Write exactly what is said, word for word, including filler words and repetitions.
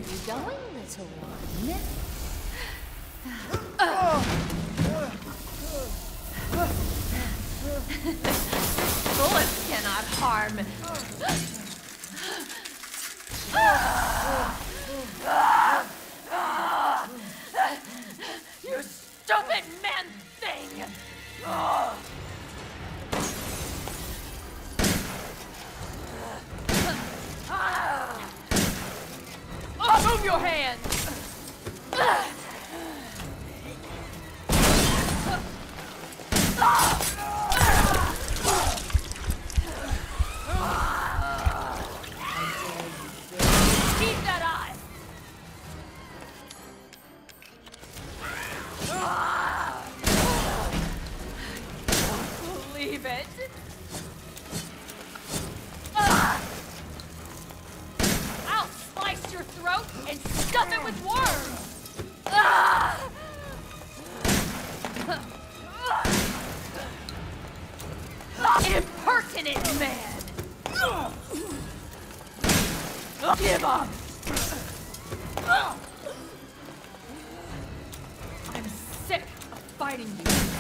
you going, little one? Bullets cannot harm. You stupid man thing! Oh, move your hands! Keep that eye! Believe it! I'll slice your throat and stuff it with worms! Impertinent man! Give up! I'm sick of fighting you.